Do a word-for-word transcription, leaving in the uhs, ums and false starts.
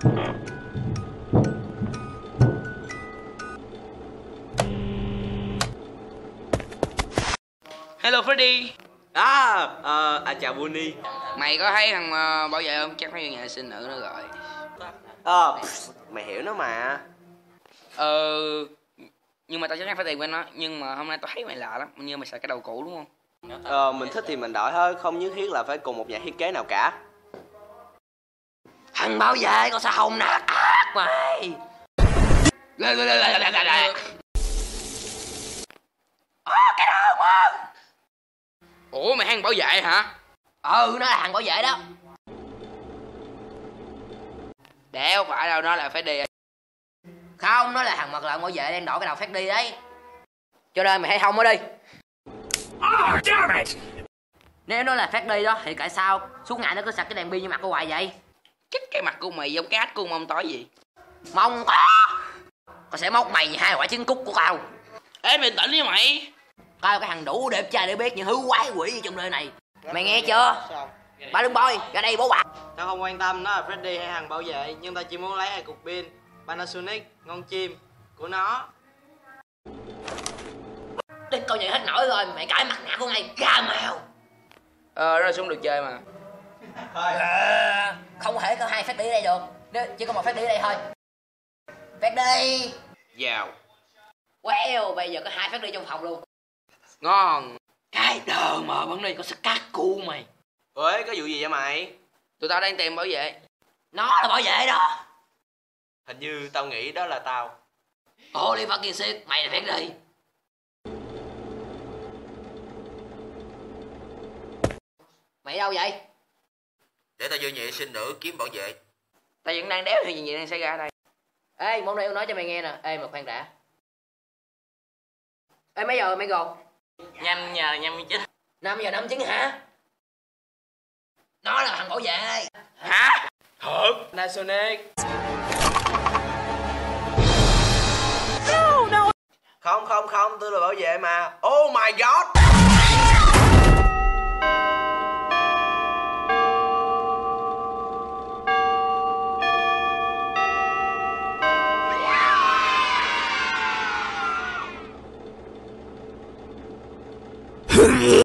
Hello Freddy. À, uh, à chào Bunny. Mày có thấy thằng uh, bảo vệ không? Chắc thấy nhà sinh nữ nó gọi. Ờ, à, mày hiểu nó mà. Ờ, nhưng mà tao chắc chắn phải tiền bên nó. Nhưng mà hôm nay tao thấy mày lạ lắm. Như mày xài cái đầu cũ đúng không? Ờ, mình thích thì mình đổi thôi, không nhất thiết là phải cùng một nhà thiết kế nào cả. Thằng bảo vệ con sao hồng nát ác mày. Ồ, cái đó mà. Ủa mày thằng bảo vệ hả? Ừ, nó là thằng bảo vệ đó. Đéo phải đâu, nó là phải đi. Không, nó là thằng mặc lợn bảo vệ đang đổi cái đầu phát đi đấy. Cho nên mày hãy thông nó đi. Oh, damn it. Nếu nó là phát đi đó thì tại sao suốt ngày nó cứ sạch cái đèn pin như mặt của hoài vậy? Chích cái mặt của mày giống cái ách của mông tối gì? Mông có. Tao sẽ móc mày hai quả trứng cút của tao. Ê bình tĩnh đi mày. Tao cái thằng đủ đẹp trai để biết những thứ quái quỷ trong nơi này. Mày nghe chưa? Ba đừng boy, ra đây bố bà. Tao không quan tâm nó là Freddy hay thằng bảo vệ, nhưng tao chỉ muốn lấy hai cục pin Panasonic ngon chim của nó. Đến câu nhận hết nổi rồi, mày cãi mặt nạ của mày, ra mèo. Ờ, đó là súng được chơi mà. À, không thể có hai phát đi ở đây được, nếu chỉ có một phát đi ở đây thôi. Phát đi. Vào. Wow, bây giờ có hai phát đi trong phòng luôn. Ngon. Cái đờ mà bắn đi có sức cát cu mày. Ủa, có vụ gì vậy mày? Tụi tao đang tìm bảo vệ. Nó là bảo vệ đó. Hình như tao nghĩ đó là tao. Holy fucking shit, mày là phát đi. Mày đâu vậy? Để tao vô nhị sinh nữ kiếm bảo vệ. Tao vẫn đang đéo thì gì đang xảy ra đây. Ê, món này tôi nói cho mày nghe nè. Ê mà khoan đã. Ê mấy giờ mày gồm? Nhanh nhờ nhanh chứ. Năm giờ năm chín hả? Nó là thằng bảo vệ. Hả? Thật. Panasonic. Không không không, tôi là bảo vệ mà. Oh my god.